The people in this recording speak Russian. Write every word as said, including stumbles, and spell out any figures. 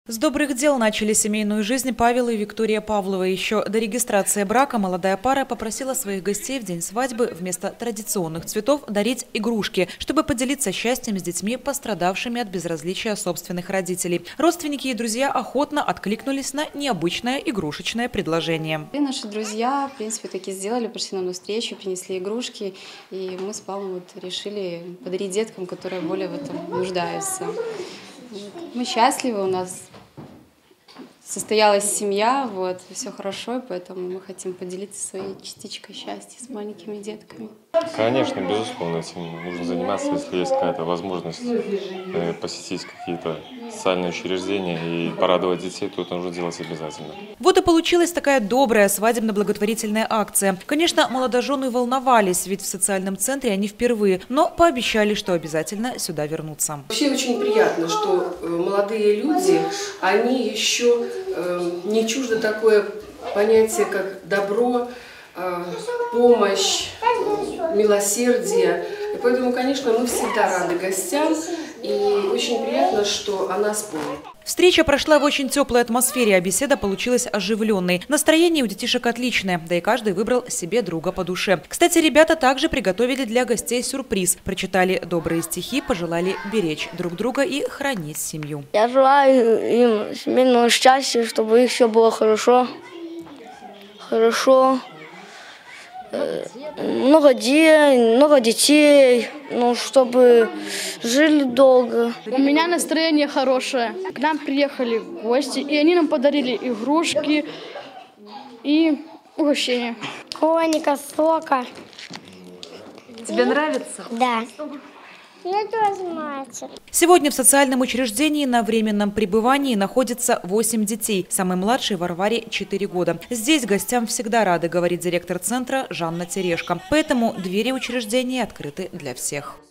С добрых дел начали семейную жизнь Павел и Виктория Павловы. Еще до регистрации брака молодая пара попросила своих гостей в день свадьбы вместо традиционных цветов дарить игрушки, чтобы поделиться счастьем с детьми, пострадавшими от безразличия собственных родителей. Родственники и друзья охотно откликнулись на необычное игрушечное предложение. И наши друзья, в принципе, таки сделали, пришли нам навстречу, принесли игрушки, и мы с Павлом вот решили подарить деткам, которые более в этом нуждаются. Мы счастливы, у нас состоялась семья, вот, все хорошо, и поэтому мы хотим поделиться своей частичкой счастья с маленькими детками. Конечно, безусловно, этим нужно заниматься, если есть какая-то возможность посетить какие-то социальные учреждения и порадовать детей, то это нужно делать обязательно. Вот и получилась такая добрая свадебно-благотворительная акция. Конечно, молодожены волновались, ведь в социальном центре они впервые, но пообещали, что обязательно сюда вернутся. Вообще очень приятно, что молодые люди, они еще не чуждо такое понятие, как добро, помощь, милосердие. И поэтому, конечно, мы всегда рады гостям, и очень приятно, что о нас помнят. Встреча прошла в очень теплой атмосфере, а беседа получилась оживленной. Настроение у детишек отличное, да и каждый выбрал себе друга по душе. Кстати, ребята также приготовили для гостей сюрприз. Прочитали добрые стихи, пожелали беречь друг друга и хранить семью. Я желаю им семейного счастья, чтобы их все было хорошо, хорошо. Много детей, много детей, ну, чтобы жили долго. У меня настроение хорошее. К нам приехали гости, и они нам подарили игрушки и угощения. Коника, сока. Тебе нравится? Да. Я тоже мать. Сегодня в социальном учреждении на временном пребывании находится восемь детей. Самой младшей Варваре четыре года. Здесь гостям всегда рады, говорит директор центра Жанна Терешко. Поэтому двери учреждения открыты для всех.